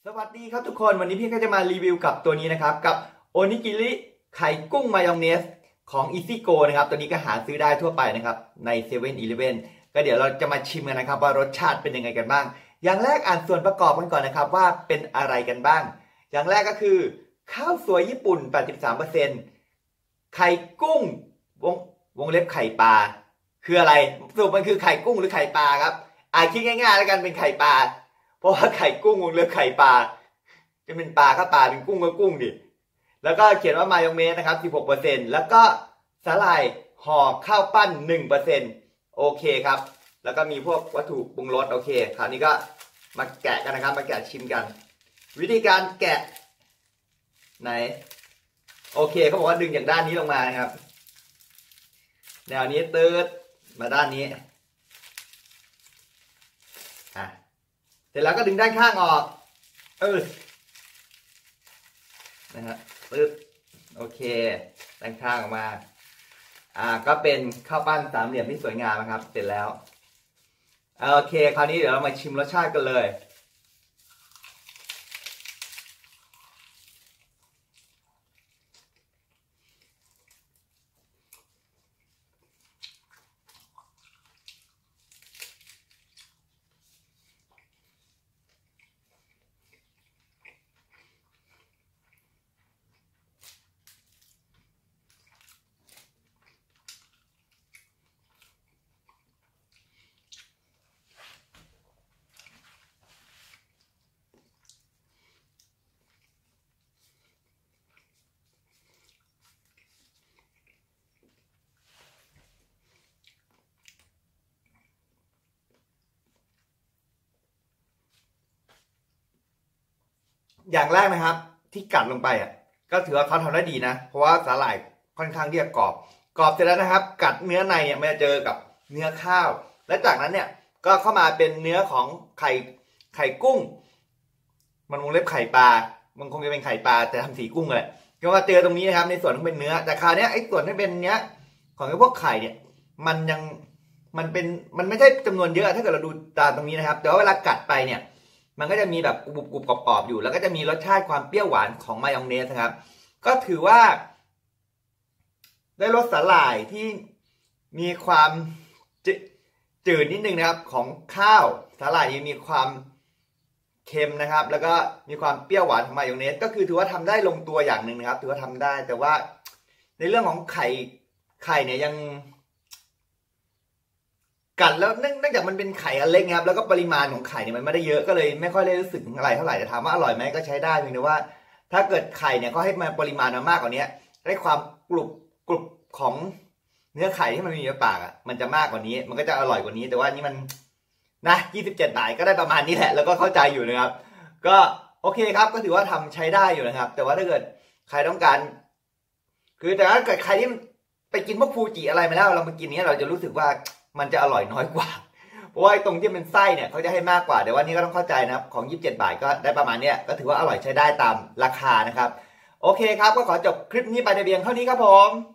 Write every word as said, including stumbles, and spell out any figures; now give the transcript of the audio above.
สวัสดีครับทุกคนวันนี้พี่ก็จะมารีวิวกับตัวนี้นะครับกับโอนิกิริไข่กุ้งมายองเนสของอีซี่โกนะครับตัวนี้ก็หาซื้อได้ทั่วไปนะครับในเซเว่นอีเลฟเว่นก็เดี๋ยวเราจะมาชิมกันนะครับว่ารสชาติเป็นยังไงกันบ้างอย่างแรกอ่านส่วนประกอบกันก่อนนะครับว่าเป็นอะไรกันบ้างอย่างแรกก็คือข้าวสวยญี่ปุ่น แปดสิบสามเปอร์เซ็นต์ ไข่กุ้งวงวงเล็บไข่ปลาคืออะไรสรุปมันคือไข่กุ้งหรือไข่ปลาครับอ่านคิดง่ายๆแล้วกันเป็นไข่ปลาเพราะว่าไข่กุ้งวงเล็บไข่ปลาจะเป็นปลาก็ปลาเป็นกุ้งก็กุ้งดิแล้วก็เขียนว่ามายองเนสนะครับ สิบหกเปอร์เซ็นต์ แล้วก็สาหร่ายห่อข้าวปั้น หนึ่งเปอร์เซ็นต์ โอเคครับแล้วก็มีพวกวัตถุปรุงรสโอเคคราวนี้ก็มาแกะกันนะครับมาแกะชิมกันวิธีการแกะไหนโอเคเขาบอกว่าดึงจากด้านนี้ลงมานะครับแนวนี้ตืดมาด้านนี้อ่ะเสร็จแล้วก็ดึงด้านข้างออกเออนะฮะปึ๊บโอเคด้านข้างออกมาอ่าก็เป็นข้าวปั้นสามเหลี่ยมที่สวยงามนะครับเสร็จแล้วโอเคคราวนี้เดี๋ยวเรามาชิมรสชาติกันเลยอย่างแรกนะครับที่กัดลงไปอ่ะก็ถือว่าเขาทำได้ดีนะเพราะว่าสาหร่ายค่อนข้างที่จะกรอบกรอบเสร็จแล้วนะครับกัดเนื้อในเนี่ยมันจะเจอกับเนื้อข้าวและจากนั้นเนี่ยก็เข้ามาเป็นเนื้อของไข่ไข่กุ้งมันวงเล็บไข่ปลามันคงจะเป็นไข่ปลาแต่ทำสีกุ้งเลยก็มาเจอตรงนี้นะครับในส่วนที่เป็นเนื้อแต่คราวนี้ไอ้ส่วนที่เป็นเนื้อของไอ้พวกไข่เนี่ยมันยังมันเป็นมันไม่ใช่จำนวนเยอะถ้าเกิดเราดูตามตรงนี้นะครับแต่ว่าเวลากัดไปเนี่ยมันก็จะมีแบบกรุบๆกรอบๆอยู่แล้วก็จะมีรสชาติความเปรี้ยวหวานของมายองเนสนะครับก็ถือว่าได้รสสาหร่ายที่มีความจืดนิดนึงนะครับของข้าวสาหร่ายยังมีความเค็มนะครับแล้วก็มีความเปรี้ยวหวานของมายองเนสก็คือถือว่าทำได้ลงตัวอย่างหนึ่งนะครับถือว่าทำได้แต่ว่าในเรื่องของไข่ไข่เนี่ยยังกัดแล้วเนื่องจากมันเป็นไข่อันเล็กครับแล้วก็ปริมาณของไข่เนี่ยมันไม่ได้เยอะก็เลยไม่ค่อยได้รู้สึกอะไรเท่าไหร่แต่ถามว่าอร่อยไหมก็ใช้ได้เพียงแต่ว่าถ้าเกิดไข่เนี่ยเขาให้มาปริมาณมามากกว่านี้ได้ความกรุบกรุบของเนื้อไข่ที่มันมีในปากอ่ะมันจะมากกว่านี้มันก็จะอร่อยกว่านี้แต่ว่านี่มันนะยี่สิบเจ็ดบาทก็ได้ประมาณนี้แหละแล้วก็เข้าใจอยู่นะครับก็โอเคครับก็ถือว่าทำใช้ได้อยู่นะครับแต่ว่าถ้าเกิดใครต้องการคือแต่ถ้าเกิดใครที่ไปกินพวกฟูจิอะไรมาแล้วเรามากินนี้เราจะรู้สึกว่ามันจะอร่อยน้อยกว่าเพราะว่าตรงที่เป็นไส้เนี่ยเขาจะให้มากกว่าแต่ว่านี่ก็ต้องเข้าใจนะครับของยี่สิบเจ็ดบาทก็ได้ประมาณนี้ก็ถือว่าอร่อยใช้ได้ตามราคานะครับโอเคครับก็ขอจบคลิปนี้ไปในเพียงเท่านี้ครับผม